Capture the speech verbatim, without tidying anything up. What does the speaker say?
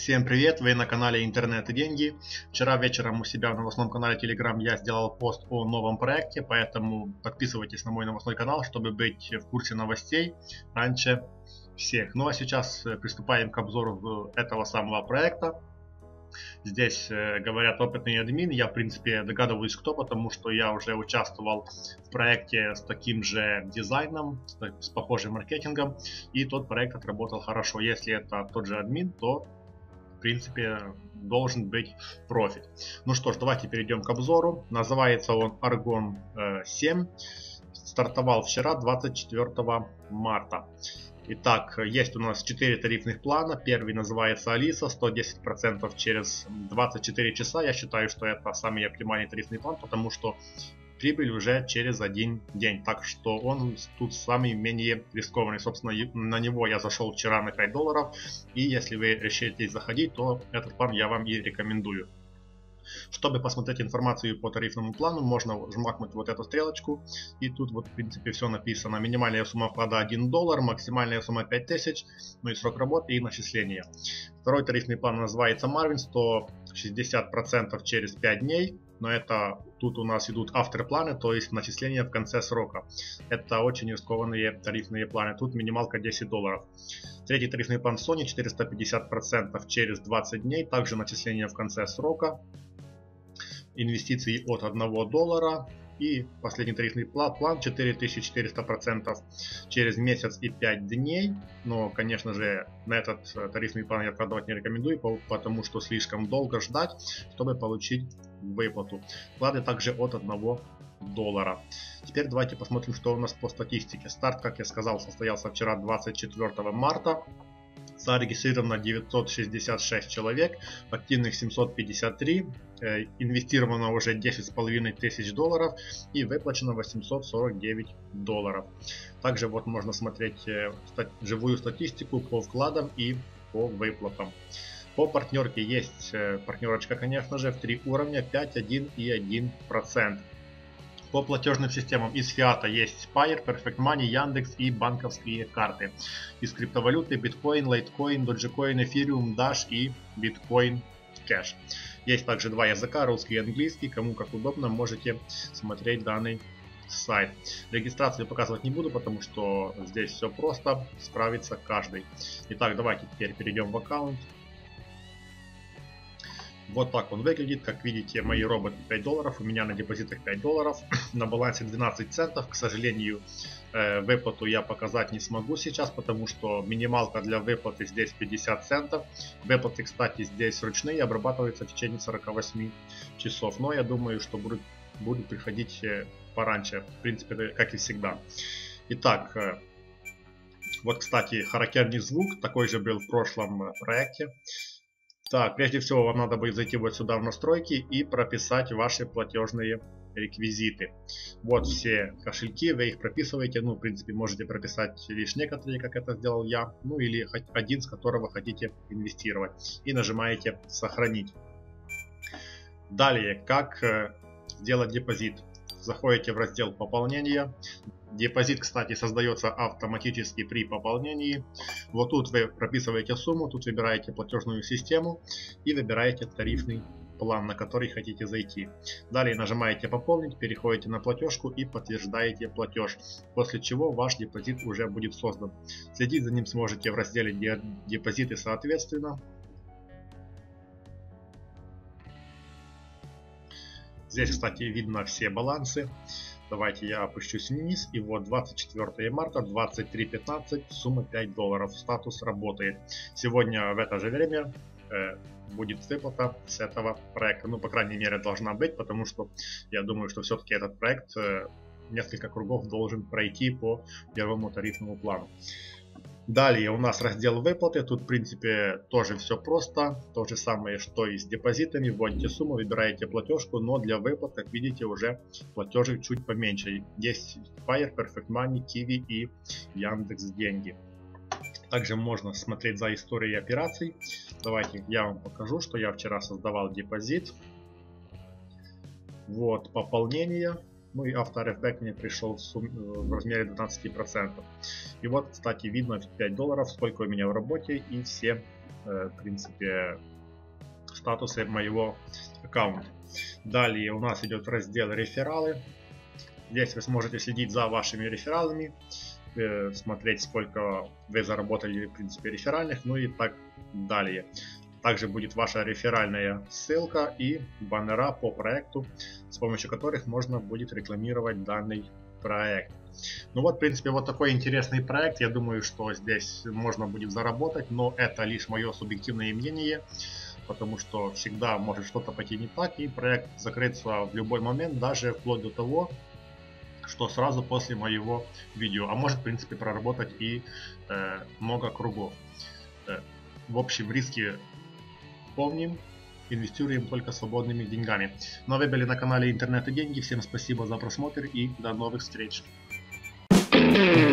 Всем привет, вы на канале Интернет и деньги. Вчера вечером у себя в новостном канале Telegram я сделал пост о новом проекте, поэтому подписывайтесь на мой новостной канал, чтобы быть в курсе новостей раньше всех. Ну а сейчас приступаем к обзору этого самого проекта. Здесь говорят опытный админ, я в принципе догадываюсь кто, потому что я уже участвовал в проекте с таким же дизайном, с похожим маркетингом, и тот проект отработал хорошо. Если это тот же админ, то в принципе должен быть профит. Ну что ж, давайте перейдем к обзору. Называется он Argon семь. Стартовал вчера, двадцать четвёртого марта. Итак, есть у нас четыре тарифных плана. Первый называется Алиса, сто десять процентов через двадцать четыре часа. Я считаю, что это самый оптимальный тарифный план, потому что прибыль уже через один день. Так что он тут самый менее рискованный. Собственно, на него я зашел вчера на пять долларов. И если вы решите заходить, то этот план я вам и рекомендую. Чтобы посмотреть информацию по тарифному плану, можно жмакнуть вот эту стрелочку. И тут вот в принципе все написано. Минимальная сумма вклада один доллар, максимальная сумма пять тысяч, ну и срок работы и начисления. Второй тарифный план называется Marvin, сто шестьдесят процентов через пять дней. Но это тут у нас идут авторпланы, то есть начисления в конце срока. Это очень рискованные тарифные планы. Тут минималка десять долларов. Третий тарифный план Sony четыреста пятьдесят процентов через двадцать дней. Также начисления в конце срока. Инвестиции от одного доллара. И последний тарифный план четыре тысячи четыреста процентов через месяц и пять дней. Но, конечно же, на этот тарифный план я продавать не рекомендую, потому что слишком долго ждать, чтобы получить выплату. Вклады также от одного доллара. Теперь давайте посмотрим, что у нас по статистике. Старт, как я сказал, состоялся вчера, двадцать четвёртого марта. Зарегистрировано девятьсот шестьдесят шесть человек, активных семьсот пятьдесят три, э, инвестировано уже десять с половиной тысяч долларов и выплачено восемьсот сорок девять долларов. Также вот можно смотреть э, стат живую статистику по вкладам и по выплатам. По партнерке есть э, партнерочка, конечно же, в три уровня, пять, один и один процент. По платежным системам из фиата есть Payeer, Perfect Money, Яндекс и банковские карты. Из криптовалюты Bitcoin, Litecoin, Dogecoin, Ethereum, Dash и Bitcoin Cash. Есть также два языка, русский и английский. Кому как удобно, можете смотреть данный сайт. Регистрацию показывать не буду, потому что здесь все просто, справится каждый. Итак, давайте теперь перейдем в аккаунт. Вот так он выглядит. Как видите, мои роботы пять долларов. У меня на депозитах пять долларов. На балансе двенадцать центов. К сожалению, выплату я показать не смогу сейчас, потому что минималка для выплаты здесь пятьдесят центов. Выплаты, кстати, здесь ручные, обрабатываются в течение сорока восьми часов. Но я думаю, что будут, будут приходить пораньше. В принципе, как и всегда. Итак, вот, кстати, характерный звук. Такой же был в прошлом проекте. Так, прежде всего вам надо будет зайти вот сюда в настройки и прописать ваши платежные реквизиты. Вот все кошельки, вы их прописываете. Ну, в принципе, можете прописать лишь некоторые, как это сделал я. Ну, или хоть один, с которого хотите инвестировать. И нажимаете «Сохранить». Далее, как сделать депозит. Заходите в раздел «Пополнение». Депозит, кстати, создается автоматически при пополнении. Вот тут вы прописываете сумму, тут выбираете платежную систему и выбираете тарифный план, на который хотите зайти. Далее нажимаете «Пополнить», переходите на платежку и подтверждаете платеж, после чего ваш депозит уже будет создан. Следить за ним сможете в разделе «Депозиты» соответственно. Здесь, кстати, видно все балансы. Давайте я опущусь вниз. И вот двадцать четвёртого марта, двадцать три пятнадцать, сумма пять долларов. Статус работает. Сегодня в это же время э, будет выплата с этого проекта. Ну, по крайней мере, должна быть, потому что я думаю, что все-таки этот проект э, несколько кругов должен пройти по первому тарифному плану. Далее у нас раздел выплаты. Тут в принципе тоже все просто. То же самое, что и с депозитами. Вводите сумму, выбираете платежку, но для выплат, как видите, уже платежи чуть поменьше. Есть Payeer, Perfect Money, Kiwi и Яндекс Деньги. Также можно смотреть за историей операций. Давайте я вам покажу, что я вчера создавал депозит. Вот пополнение. Ну и авторефбэк мне пришел в, сумме, в размере двенадцати процентов. И вот, кстати, видно пять долларов, сколько у меня в работе и все в принципе, статусы моего аккаунта. Далее у нас идет раздел рефералы. Здесь вы сможете следить за вашими рефералами, смотреть, сколько вы заработали, в принципе, реферальных, ну и так далее. Также будет ваша реферальная ссылка и баннера по проекту, с помощью которых можно будет рекламировать данный проект. Ну вот, в принципе, вот такой интересный проект. Я думаю, что здесь можно будет заработать, но это лишь мое субъективное мнение, потому что всегда может что-то пойти не так, и проект закрыться в любой момент, даже вплоть до того, что сразу после моего видео, а может, в принципе, проработать и э, много кругов. Э, в общем, риски помним, инвестируем только свободными деньгами. Ну а вы были на канале Интернет и Деньги. Всем спасибо за просмотр и до новых встреч.